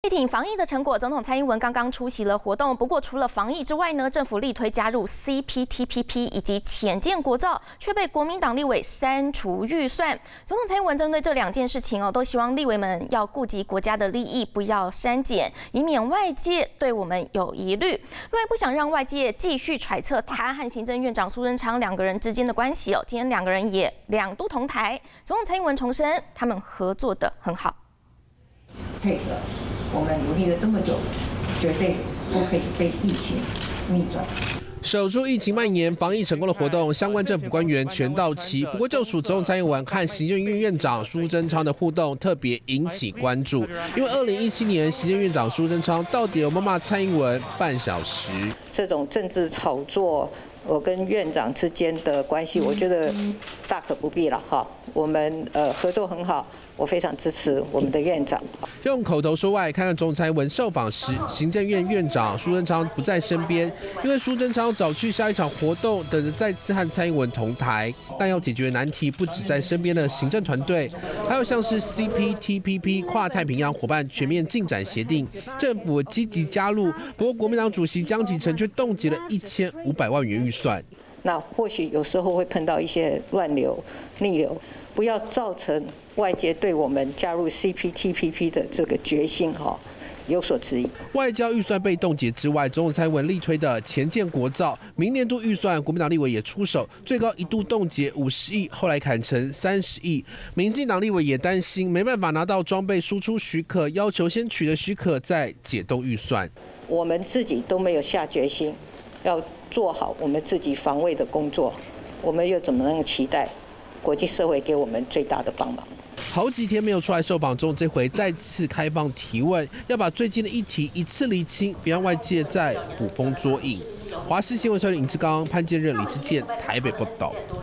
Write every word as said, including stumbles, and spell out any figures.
力挺防疫的成果，总统蔡英文刚刚出席了活动。不过，除了防疫之外呢，政府力推加入 C P T P P 以及潜舰国造，却被国民党立委删除预算。总统蔡英文针对这两件事情哦，都希望立委们要顾及国家的利益，不要删减，以免外界对我们有疑虑。另外，不想让外界继续揣测他和行政院长苏贞昌两个人之间的关系哦。今天两个人也两度同台，总统蔡英文重申，他们合作得很好。 配合。我们努力了这么久，绝对不可以被疫情逆转。 守住疫情蔓延、防疫成功的活动，相关政府官员全到齐。不过，就属总统蔡英文和行政院院长苏贞昌的互动特别引起关注，因为二零一七年行政院长苏贞昌到底有没有骂蔡英文半小时？ 这种政治炒作，我跟院长之间的关系，我觉得大可不必了哈。我们呃合作很好。我非常支持我们的院长。 用口头说外，看看总统蔡英文受访时，行政院院长苏贞昌不在身边，因为苏贞昌早去下一场活动，等着再次和蔡英文同台。但要解决难题，不止在身边的行政团队，还有像是 C P T P P 跨太平洋伙伴全面进展协定，政府积极加入。不过，国民党主席江启臣却冻结了一千五百万元预算。 那或许有时候会碰到一些乱流、逆流，不要造成外界对我们加入 C P T P P 的这个决心哈有所质疑。 外交预算被冻结之外，总统蔡英文力推的潜舰国造，明年度预算国民党立委也出手，最高一度冻结五十亿，后来砍成三十亿。民进党立委也担心没办法拿到装备输出许可，要求先取得许可再解冻预算。 我们自己都没有下决心，要做好我们自己防卫的工作，我们又怎么能期待国际社会给我们最大的帮忙？ 好几天没有出来受访中，这回再次开放提问，要把最近的议题一次厘清，别让外界再捕风捉影。华视新闻社的尹志刚、潘建任、李志健台北报道。